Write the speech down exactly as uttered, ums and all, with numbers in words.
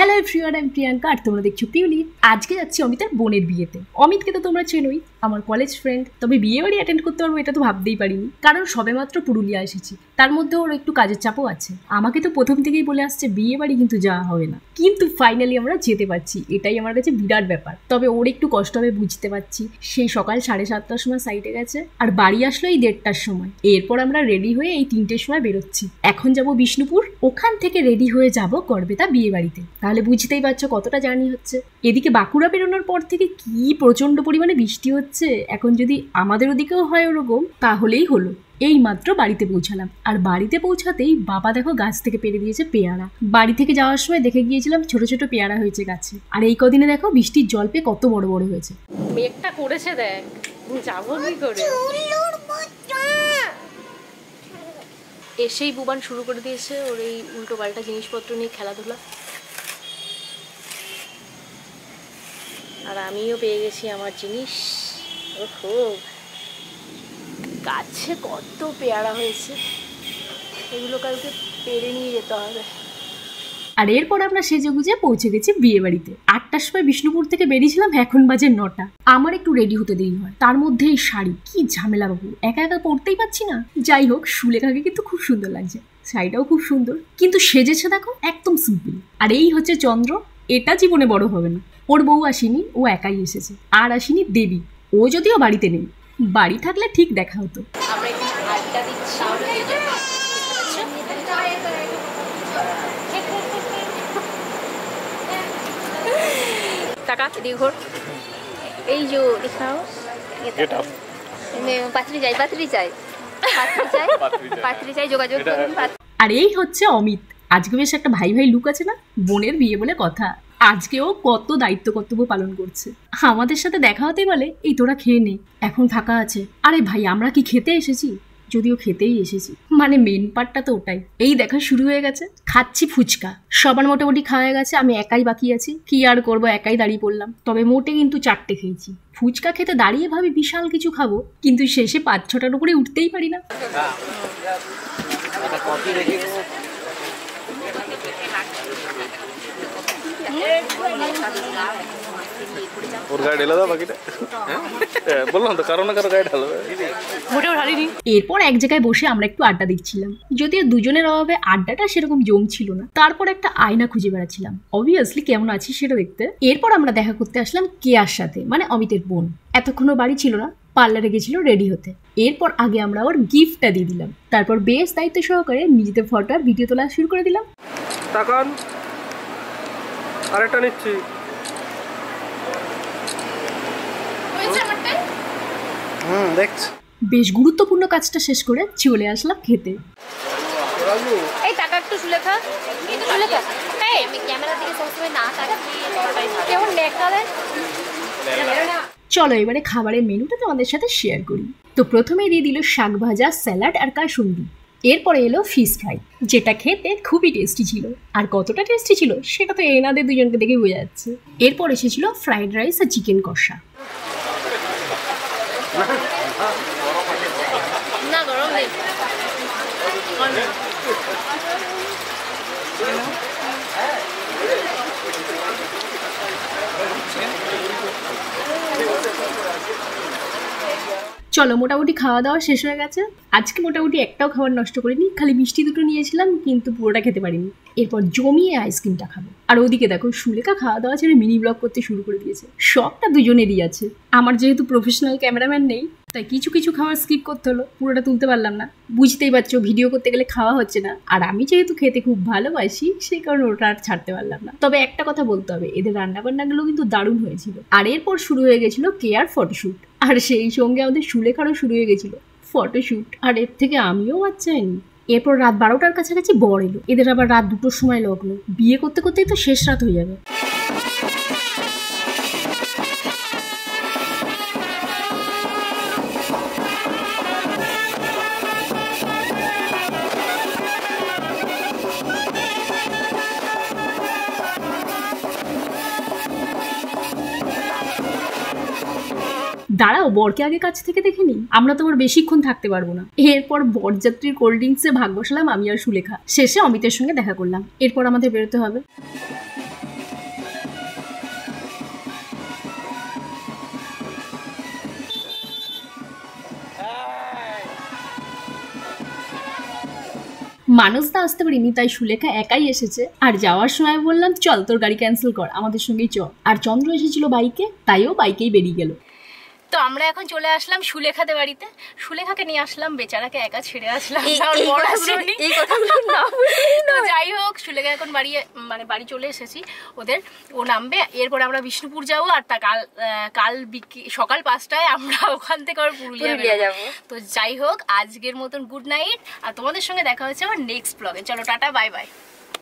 Hello everyone, আমি প্রিয়াঙ্কা আর তোমরা দেখছো পিউলি। আজকে যাচ্ছি অমিতের বোনের বিয়েতে। অমিতকে তো তোমরা চেনোই, আমার কলেজ ফ্রেন্ড। তবে বিয়ে বাড়ি অ্যাটেন্ড করতে পারবো এটা তো ভাবতেই পারিনি, কারণ সবেমাত্র পুরুলিয়া এসেছি। তার মধ্যে ওর একটু কাজের চাপও আছে। আমাকে তো প্রথম থেকেই বলে আসছে বিয়ে বাড়ি কিন্তু যাওয়া হবে না, কিন্তু ফাইনালি আমরা যেতে পারছি, এটাই আমার কাছে বিরাট ব্যাপার। তবে ওর একটু কষ্ট হবে বুঝতে পারছি। সেই সকাল সাড়ে সাতটার সময় সাইটে গেছে আর বাড়ি আসলো এই দেড়টার সময়। এরপর আমরা রেডি হয়ে এই তিনটের সময় বেরোচ্ছি। এখন যাব বিষ্ণুপুর, ওখান থেকে রেডি হয়ে যাব গড়বেতা বিয়ে বাড়িতে। তাহলে বুঝতেই পারছো কতটা জার্নি হচ্ছে। এদিকে বাঁকুড়া বেরোনোর পর থেকে কি প্রচন্ড পরিমাণে বৃষ্টি হচ্ছে। এখন যদি আমাদের ওদিকেও হয় ওরকম তাহলেই হলো। এই মাত্র বাড়িতে পৌঁছালাম, আর বাড়িতে পৌঁছাতেই বাবা দেখো গাছ থেকে পেরে দিয়েছে পেয়ারা। বাড়ি থেকে যাওয়ার সময় দেখে গিয়েছিলাম ছোট ছোট পেয়ারা হয়েছে গাছে, আর এই কদিনে দেখো বৃষ্টির জল পেয়ে কত বড় বড় হয়েছে। মেঘটা করেছে দেখ, যাবো কি করে। এসেই বুবান শুরু করে দিয়েছে ওর এই উল্টো পাল্টা জিনিসপত্র নিয়ে খেলাধুলা। আর আমিও পেয়ে গেছি আমার জিনিস। ওহো, গাছে কত পেয়ারা হয়েছে, এগুলো কালকে পেরে নিয়ে যেতে হবে। আর এরপর আমরা সেজে গুজে পৌঁছে গেছি বিয়ে বাড়িতে। আটটার সময় বিষ্ণুপুর থেকে বেরিয়েছিলাম, এখন বাজে নটা। আমার একটু রেডি হতে দেরি হয়, তার মধ্যে এই শাড়ি কি ঝামেলা বাবু, একা একা পরতেই পারছি না। যাই হোক, সুলেখাকে কিন্তু খুব সুন্দর লাগছে, শাড়িটাও খুব সুন্দর, কিন্তু সেজেছে দেখো একদম সিম্পল। আর এই হচ্ছে চন্দ্র, এটা জীবনে বড় হবে না। ওর বউ আসেনি, ও একাই এসেছে। আর আসেনি দেবী, ও যদিও বাড়িতে নেই। বাড়ি থাকলে ঠিক দেখা হতো। আমরা এখানে আড্ডা দিচ্ছি। টাকা দিঘর এই যে দেখাও, পাত্রী চাই পাত্রী চাই পাত্রী চাই পাত্রী চাই যোগাযোগ করুন। আর এই হচ্ছে অমিত। আজকে বেশ একটা ভাই ভাই লুক আছে না, বোনের বিয়ে বলে কথা। আজকেও কত দায়িত্ব কর্তব্য পালন করছে। আমাদের সাথে দেখা হতেই বলে এই তোরা খেয়ে নে, এখন ফাঁকা আছে। আরে ভাই, আমরা কি খেতে এসেছি? যদিও খেতেই এসেছি, মানে মেন পার্টটা তো ওটাই। এই দেখা শুরু হয়ে গেছে, খাচ্ছি ফুচকা। সবার মোটামুটি খাওয়া গেছে, আমি একাই বাকি আছি। কি আর করবো, একাই দাঁড়িয়ে পড়লাম। তবে মোটে কিন্তু চারটে খেয়েছি। ফুচকা খেতে দাঁড়িয়ে ভাবি বিশাল কিছু খাবো, কিন্তু শেষে পাঁচ ছটার উপরে উঠতেই পারি না। এরপর এক জায়গায় বসে আমরা একটু আড্ডা দিচ্ছিলাম, যদিও দুজনের অভাবে আড্ডাটা সেরকম জমছিল না। তারপর একটা আয়না খুঁজে বেড়াচ্ছিলাম, অবভিয়াসলি কেমন আছিস সেটা দেখতে। এরপর আমরা দেখা করতে আসলাম কেয়ার সাথে, মানে অমিতের বোন। এতক্ষণও বাড়ি ছিল না, পার্লারে গেছিল রেডি হতে। এরপর আগে আমরা ওর গিফটটা দিয়ে দিলাম, তারপর বেশ দায়িত্ব সহকারে নিজেদের ফটো আর ভিডিও তোলা শুরু করে দিলাম। তাকান, আরেকটা নিচ্ছি। হুম, দেখছি। বেশ গুরুত্বপূর্ণ কাজটা শেষ করে চলে আসলাম খেতে। এই টাকা একটু সুলেখা, একটু সুলেখা। এই আমি ক্যামেরা থেকে সবসময় না তাকাচ্ছি, কেমন দেখা দেয়। চলো এবারে খাবারের মেনুটা তোমাদের সাথে শেয়ার করি। তো প্রথমেই দিয়ে দিল শাক ভাজা, স্যালাড আর কাসুন্দি। এরপরে এলো ফিশ ফ্রাই, যেটা খেতে খুবই টেস্টি ছিল। আর কতটা টেস্টি ছিল সেটা তো এনাদের দুজনকে দেখে বোঝা যাচ্ছে। এরপর এসেছিল ফ্রাইড রাইস আর চিকেন কষা। না গরম নেই। চলো মোটামুটি খাওয়া দাওয়া শেষ হয়ে গেছে। আজকে মোটামুটি একটাও খাবার নষ্ট করিনি, খালি মিষ্টি দুটো নিয়েছিলাম, কিন্তু পুরোটা খেতে পারিনি। এরপর জমিয়ে আইসক্রিমটা খাবো। আর ওদিকে দেখো সুলেখা খাওয়া দাওয়া ছেড়ে মিনি ব্লগ করতে শুরু করে দিয়েছে। সবটা দুজনেরই আছে। আমার যেহেতু প্রফেশনাল ক্যামেরাম্যান নেই, তাই কিছু কিছু খাবার স্কিপ করতে হলো, পুরোটা তুলতে পারলাম না। বুঝতেই পারছো ভিডিও করতে গেলে খাওয়া হচ্ছে না, আর আমি যেহেতু খেতে খুব ভালোবাসি সেই কারণে ওটা আর ছাড়তে পারলাম না। তবে একটা কথা বলতে হবে, এদের রান্নাবান্নাগুলো কিন্তু দারুণ হয়েছিল। আর এরপর শুরু হয়ে গেছিলো কেয়ার ফটোশ্যুট, আর সেই সঙ্গে আমাদের সুলেখারও শুরু হয়ে গেছিলো ফটোশ্যুট। আর এর থেকে আমিও বাদ চাইনি। এরপর রাত বারোটার কাছাকাছি বর এলো। এদের আবার রাত দুটোর সময় লগ্ন। বিয়ে করতে করতেই তো শেষ রাত হয়ে যাবে। দাঁড়াও, বরকে আগে কাছ থেকে দেখে নিই, আমরা তো আর বেশিক্ষণ থাকতে পারবো না। এরপর বরযাত্রীর কোল্ড ড্রিঙ্কসে ভাগ বসালাম আমি আর সুলেখা। শেষে অমিতের সঙ্গে দেখা করলাম। এরপর আমাদের বেরোতে হবে। মানুষটা আসতে পারিনি, তাই সুলেখা একাই এসেছে। আর যাওয়ার সময় বললাম চল তোর গাড়ি ক্যান্সেল কর, আমাদের সঙ্গেই চ। আর চন্দ্র এসেছিল বাইকে, তাইও বাইকেই বেরিয়ে গেল। তো আমরা এখন চলে আসলাম সুলেখাদের বাড়িতে। সুলেখাকে নিয়ে আসলাম, বেচারাকে একা ছেড়ে আসলাম। তো যাই হোক, সুলেখা এখন বাড়ি মানে বাড়ি চলে এসেছি ওদের, ও নামবে। এরপর আমরা বিষ্ণুপুর যাবো, আর তা কাল কাল সকাল পাঁচটায় আমরা ওখান থেকে আবার পুরুলিয়া যাবো। তো যাই হোক, আজকের মতন গুড নাইট, আর তোমাদের সঙ্গে দেখা হচ্ছে আমার নেক্সট ব্লগে। চলো টাটা, বাই বাই।